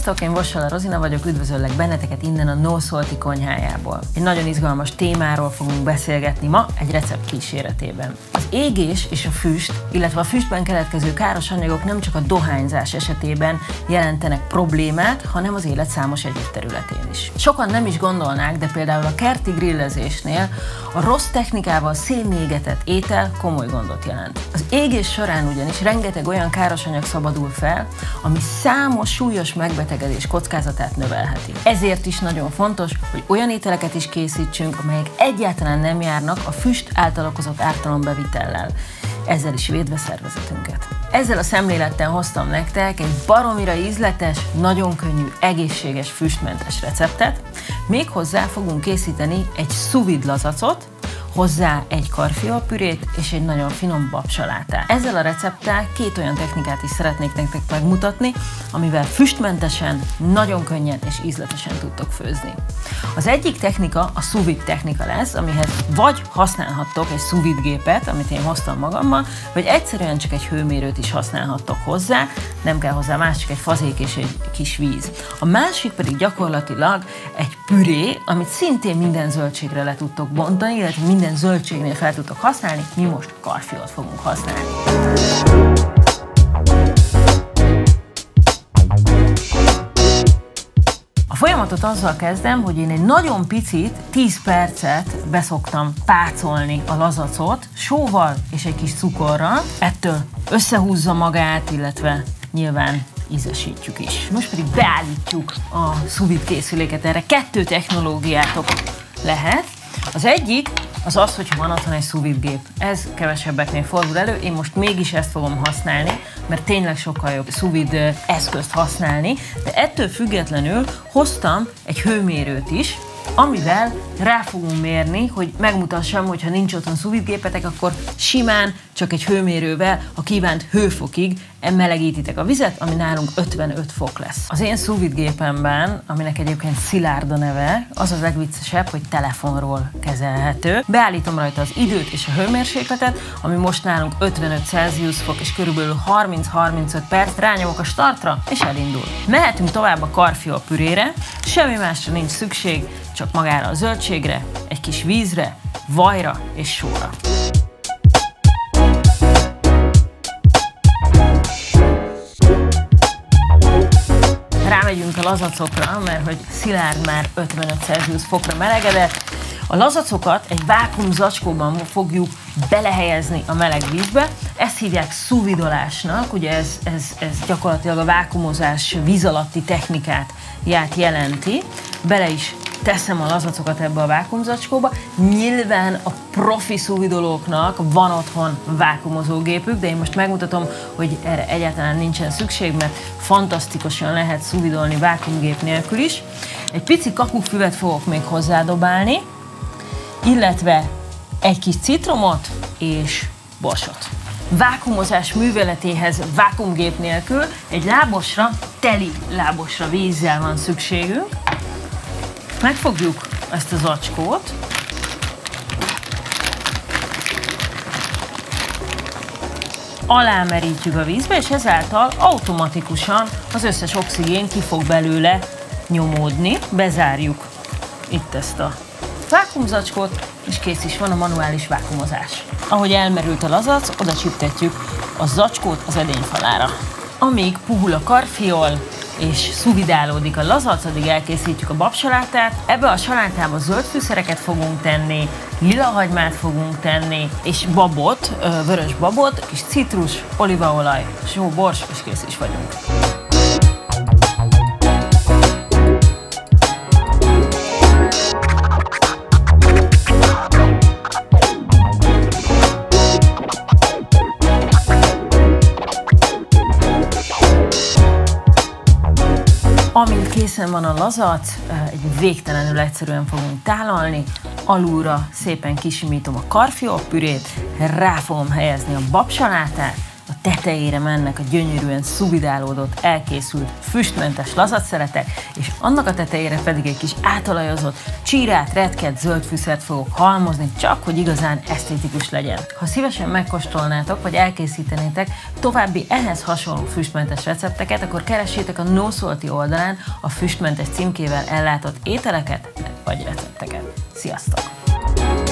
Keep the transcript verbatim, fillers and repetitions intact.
Sziasztok, én Vossala Rozina vagyok, üdvözöllek benneteket innen a No Salty konyhájából. Egy nagyon izgalmas témáról fogunk beszélgetni ma egy recept kíséretében. Az égés és a füst, illetve a füstben keletkező káros anyagok nem csak a dohányzás esetében jelentenek problémát, hanem az élet számos egyéb területén is. Sokan nem is gondolnák, de például a kerti grillezésnél a rossz technikával szénné égetett étel komoly gondot jelent. Az égés során ugyanis rengeteg olyan káros anyag szabadul fel, ami számos súlyos megbetegedés kockázatát növelheti. Ezért is nagyon fontos, hogy olyan ételeket is készítsünk, amelyek egyáltalán nem járnak a füst által okozott ártalombevitellel, ezzel is védve szervezetünket. Ezzel a szemlélettel hoztam nektek egy baromira ízletes, nagyon könnyű, egészséges, füstmentes receptet. Még hozzá fogunk készíteni egy sous vide lazacot, hozzá egy karfiolpürét és egy nagyon finom babsalátát. Ezzel a recepttel két olyan technikát is szeretnék nektek megmutatni, amivel füstmentesen, nagyon könnyen és ízletesen tudtok főzni. Az egyik technika a sous vide technika lesz, amihez vagy használhattok egy sous vide gépet, amit én hoztam magammal, vagy egyszerűen csak egy hőmérőt is használhattok hozzá, nem kell hozzá más, csak egy fazék és egy kis víz. A másik pedig gyakorlatilag egy püré, amit szintén minden zöldségre le tudtok bontani, illetve minden zöldségnél fel tudtok használni, mi most karfiolt fogunk használni. A folyamatot azzal kezdem, hogy én egy nagyon picit, tíz percet beszoktam pácolni a lazacot sóval és egy kis cukorral. Ettől összehúzza magát, illetve nyilván ízesítjük is. Most pedig beállítjuk a sous vide készüléket. Erre kettő technológiátok lehet. Az egyik az az, hogyha van otthon egy sous vide gép. Ez kevesebbeknél fordul elő, én most mégis ezt fogom használni, mert tényleg sokkal jobb sous vide eszközt használni, de ettől függetlenül hoztam egy hőmérőt is, amivel rá fogunk mérni, hogy megmutassam, hogy ha nincs otthon sous vide gépetek, akkor simán csak egy hőmérővel a kívánt hőfokig melegítitek a vizet, ami nálunk ötvenöt fok lesz. Az én sous vide gépemben, aminek egyébként Szilárd a neve, az a legviccesebb, hogy telefonról kezelhető. Beállítom rajta az időt és a hőmérsékletet, ami most nálunk ötvenöt Celsius fok és körülbelül harminc-harmincöt perc, rányomok a startra és elindul. Mehetünk tovább a karfiolpürére, semmi másra nincs szükség, csak magára a zöldségre, egy kis vízre, vajra és sóra. Rámegyünk a lazacokra, mert hogy Szilárd már ötvenöt Celsius fokra melegedett. A lazacokat egy vákuumzacskóban fogjuk belehelyezni a meleg vízbe. Ezt hívják sous-vidolásnak, ugye ez, ez, ez gyakorlatilag a vákuumozás víz alatti technikát jelenti. Bele is teszem a lazacokat ebbe a vákuumzacskóba. Nyilván a profi sous-vidolóknak van otthon vákuumozógépük, de én most megmutatom, hogy erre egyáltalán nincsen szükség, mert fantasztikusan lehet sous-vidolni vákuumgép nélkül is. Egy pici kakufüvet fogok még hozzádobálni, illetve egy kis citromot és borsot. Vákuumozás műveletéhez vákuumgép nélkül egy lábosra, teli lábosra vízzel van szükségünk. Megfogjuk ezt a zacskót, alámerítjük a vízbe, és ezáltal automatikusan az összes oxigén ki fog belőle nyomódni. Bezárjuk itt ezt a vákuumzacskót, és kész is van a manuális vákuumozás. Ahogy elmerült a lazac, oda csiptetjük a zacskót az edényfalára. Amíg puhul a karfiol, és szuvidálódik a lazac, addig elkészítjük a babsalátát. Ebbe a salátába zöld fűszereket fogunk tenni, lilahagymát fogunk tenni, és babot, vörös babot, kis citrus, olívaolaj, só, bors, és kész is vagyunk. Amint készen van a lazac, egy végtelenül egyszerűen fogunk tálalni, alulra szépen kisimítom a karfiolpürét, rá fogom helyezni a babsalátát, a tetejére mennek a gyönyörűen szuvidálódott, elkészült, füstmentes lazacszeletek, és annak a tetejére pedig egy kis átalajozott, csírát, retket, zöld fűszert fogok halmozni, csak hogy igazán esztétikus legyen. Ha szívesen megkóstolnátok, vagy elkészítenétek további ehhez hasonló füstmentes recepteket, akkor keressétek a No Salty oldalán a füstmentes címkével ellátott ételeket vagy recepteket. Sziasztok!